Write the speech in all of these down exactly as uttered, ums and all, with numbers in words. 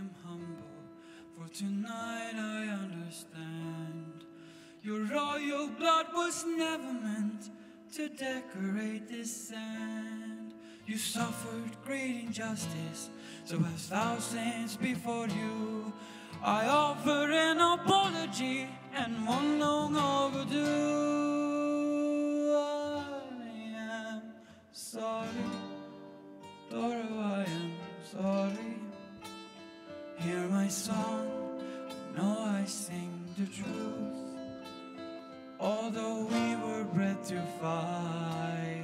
am humble, for tonight I understand. Your royal blood was never meant to decorate this sand. You suffered great injustice, so as thousands before you, I offer an apology and one long overdue. I am sorry, Toro, I am sorry. Hear my song, know I sing the truth. Although we were bred to fight,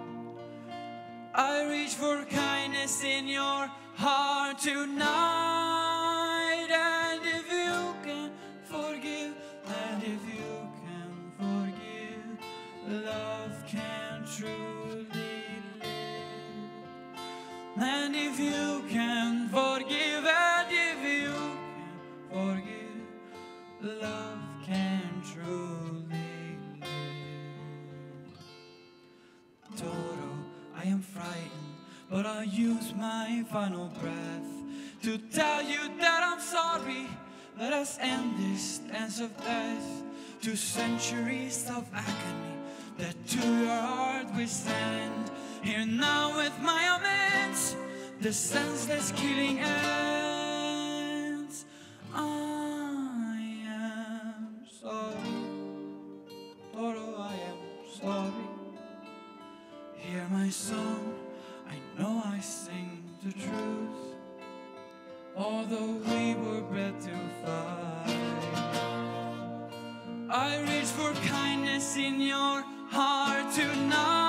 I reach for kindness in your heart tonight. And if you can forgive, and if you can forgive, love can truly live. And if you can forgive, and if you can forgive, love can truly live. Toro, I am frightened, but I'll use my final breath to tell you that I'm sorry. Let us end this dance of death. Two centuries of agony that to your heart we stand. Here now with my amends, the senseless killing ends. I am sorry, Toro, I am sorry. Hear my song, I know I sing the truth. Although we were bred to fight, I reach for kindness in your heart tonight.